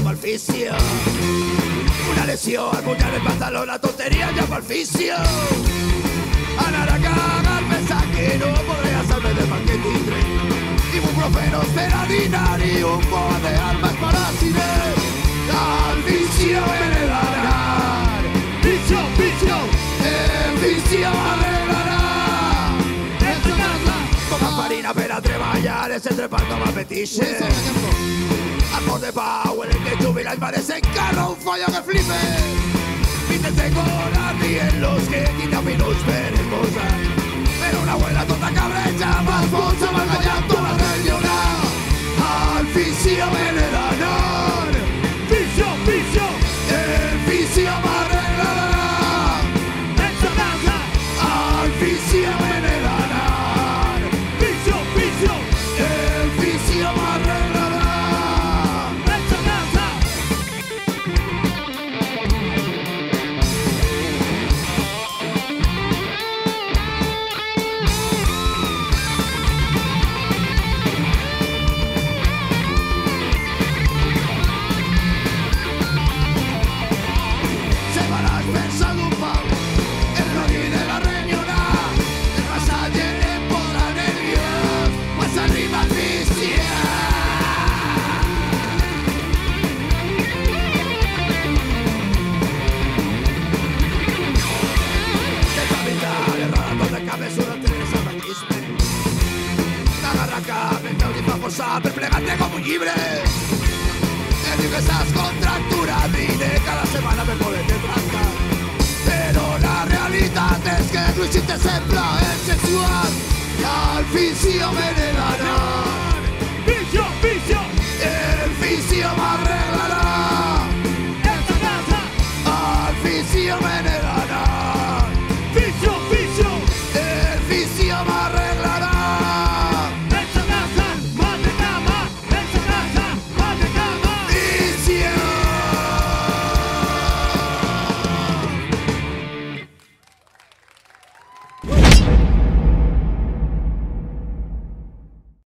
llama al fisio. Una lesión, al puñal el pantalón, la tontería llama al fisio. Anar a cagar, pensar que no podré hacerme del paquete. Ibuprofeno, Steradina y un poco de armas para cine. Al vicio heredará. Vicio, vicio, el vicio arreglará. En tu casa, poca farina per a treballar, és entre pan no m'apetitxe. Amor de pau, en el que jubila y parece carro, un follo que flipe. Intenté colar en los que quita minuts per esposa. Pero una abuela tota cabreja m'esposa, m'enganyant tota la rellona. Al vicio m'heredarà. Vicio, vicio, el vicio m'arreglarà. En tu casa, al vicio m'heredarà. Vicio, vicio, el vicio m'arreglarà. En tu casa. Semanás pensando un pau, el rodi de la reñona, el más ayer en podrá nervios, más arriba el vicio. De capital, errada donde cabe solo tienes el franquisme. T'agarra cap, el teu dit va forçar per plegar-te com un llibre. Te diu que estàs contracturat i de cada setmana per poder-te trencar. Però la realitat és que tu hiciste ese plaer sexual y al vicio me